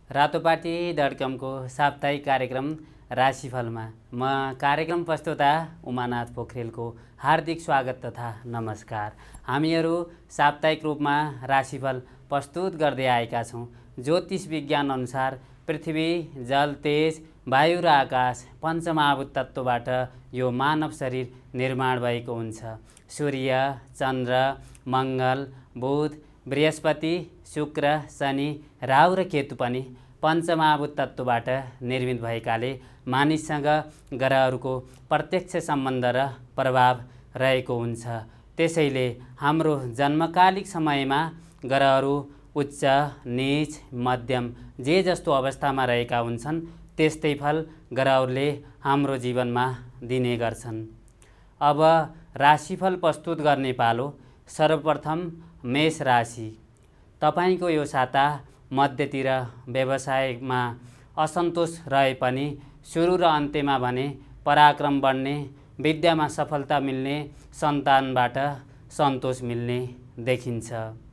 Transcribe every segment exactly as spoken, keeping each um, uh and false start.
Ratopati dot कमको साप्ताहिक कार्यक्रम राशिफलमा म कार्यक्रम प्रस्तुता उमानाथ पोखरेलको हार्दिक स्वागत तथा नमस्कार। हामीहरू साप्ताहिक रूपमा राशिफल प्रस्तुत गर्दै आएका छौँ। ज्योतिष विज्ञान अनुसार पृथ्वी, जल, तेज, वायु र आकाश पञ्चमहाभूत तत्त्वबाट यो मानव शरीर निर्माण भएको हुन्छ। सूर्य, चन्द्र, मङ्गल, बुध, बृहस्पति, शुक्र, शनि, राहु र केतु पनि पञ्चमहाभूत तत्त्वबाट निर्मित भएकाले मानिससँग ग्रहहरूको प्रत्यक्ष सम्बन्ध र प्रभाव रहेको हुन्छ। त्यसैले हाम्रो जन्मकालिक समयमा ग्रहहरू उच्च, नीच, मध्यम जे जस्तो अवस्थामा रहेका हुन्छन् त्यस्तै फल ग्रहहरूले हाम्रो जीवनमा दिने गर्छन्। अब राशिफल प्रस्तुत गर्ने पालो। सर्वप्रथम मेष राशि। तपाईँको यो साता मध्यतिर व्यवसायमा असन्तोष रहे पनि सुरु र अन्त्यमा भने पराक्रम बढ्ने, विद्यामा सफलता मिल्ने, सन्तानबाट सन्तोष मिल्ने देखिन्छ।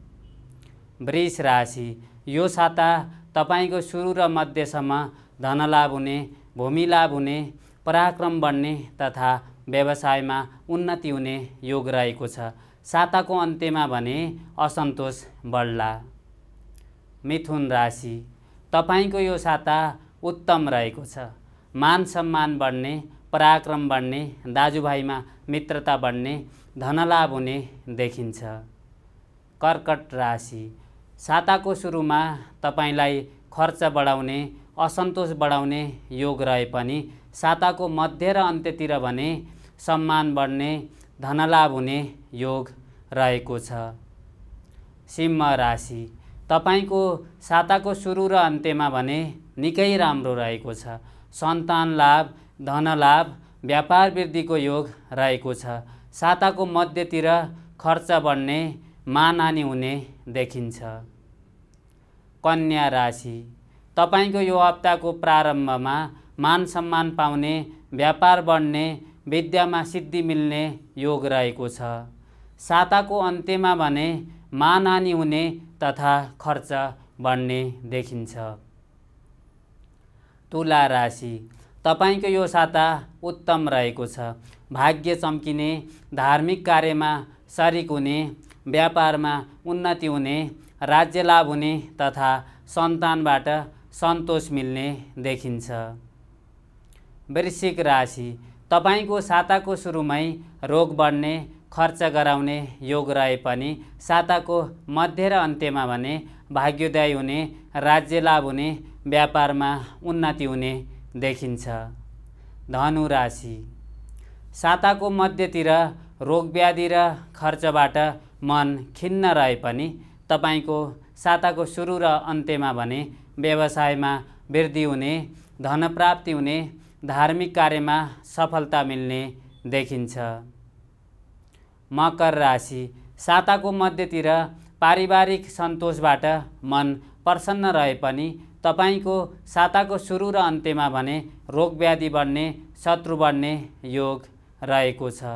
वृष राशि। यो साता तपाईँको सुरु र मध्यसम्म धनलाभ हुने, भूमि लाभ हुने, पराक्रम बढ्ने तथा व्यवसायमा उन्नति हुने योग रहेको छ। साताको अन्त्यमा भने असन्तोष बढ्ला। मिथुन राशि। तपाईँको यो साता उत्तम रहेको छ। मान सम्मान बढ्ने, पराक्रम बढ्ने, दाजुभाइमा मित्रता बढ्ने, धनलाभ हुने देखिन्छ। कर्कट राशि। साताको सुरुमा तपाईँलाई खर्च बढाउने, असन्तोष बढाउने योग रहे पनि साताको मध्य र अन्त्यतिर भने सम्मान बढ्ने, धनलाभ हुने योग रहेको छ। सिंह राशि। तपाईँको साताको सुरु र अन्त्यमा भने निकै राम्रो रहेको छ। सन्तान लाभ, धनलाभ, व्यापार वृद्धिको योग रहेको छ। साताको मध्यतिर खर्च बढ्ने, मानहानि हुने देखिन्छ। कन्या राशि। तपाईँको यो हप्ताको प्रारम्भमा मान सम्मान पाउने, व्यापार बढ्ने, विद्यामा सिद्धि मिल्ने योग रहेको छ। साताको अन्त्यमा भने मानहानि हुने तथा खर्च बढ्ने देखिन्छ। तुला राशि। तपाईँको यो साता उत्तम रहेको छ। भाग्य चम्किने, धार्मिक कार्यमा शरीक हुने, व्यापारमा उन्नति हुने, राज्य लाभ हुने तथा सन्तानबाट सन्तोष मिल्ने देखिन्छ। वृश्चिक राशि। तपाईँको साताको सुरुमै रोग बढ्ने, खर्च गराउने योग रहे पनि साताको मध्य र अन्त्यमा भने भाग्योदय हुने, राज्य लाभ हुने, व्यापारमा उन्नति हुने देखिन्छ। धनु राशि। साताको मध्यतिर रोगव्याधि र खर्चबाट मन खिन्न रहे पनि तपाईँको साताको सुरु र अन्त्यमा भने व्यवसायमा वृद्धि हुने, धन प्राप्ति हुने, धार्मिक कार्यमा सफलता मिल्ने देखिन्छ। मकर राशि। साताको मध्यतिर पारिवारिक सन्तोषबाट मन प्रसन्न रहे पनि तपाईँको साताको सुरु र अन्त्यमा भने रोगव्याधि बढ्ने, शत्रु बढ्ने योग रहेको छ।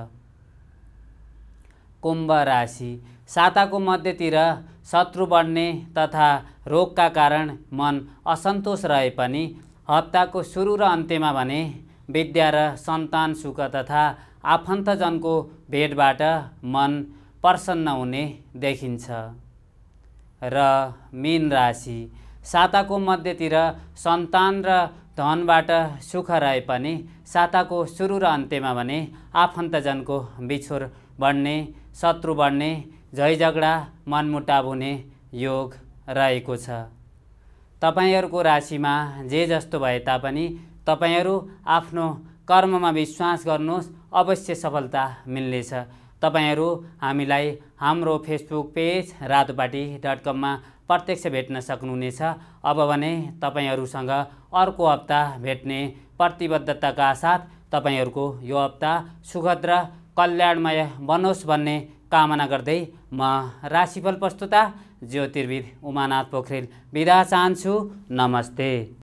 कुम्भ राशि। साताको मध्यतिर शत्रु बढ्ने तथा रोगका कारण मन असन्तोष रहे पनि हप्ताको सुरु र अन्त्यमा भने विद्या र सन्तान सुख तथा आफन्तजनको भेटबाट मन प्रसन्न हुने देखिन्छ। र मीन राशि। साताको मध्यतिर सन्तान र धनबाट सुख रहे पनि साताको सुरु र अन्त्यमा भने आफन्तजनको बिछोड बढ्ने, शत्रु बढ्ने, झैझगडा, मनमुटाव हुने योग रहेको छ। तपाईँहरूको राशिमा जे जस्तो भए तापनि तपाईँहरू आफ्नो कर्ममा विश्वास गर्नुहोस्, अवश्य सफलता मिल्नेछ। तपाईँहरू हामीलाई हाम्रो फेसबुक पेज रातोपाटी डट कममा प्रत्यक्ष भेट्न सक्नुहुनेछ। अब भने तपाईँहरूसँग अर्को हप्ता भेट्ने प्रतिबद्धताका साथ तपाईँहरूको यो हप्ता सुखद र कल्याणमय बनोस् भन्ने कामना गर्दै म राशिफल प्रस्तुता ज्योतिर्विद उमानाथ पोखरेल बिदा चाहन्छु। नमस्ते।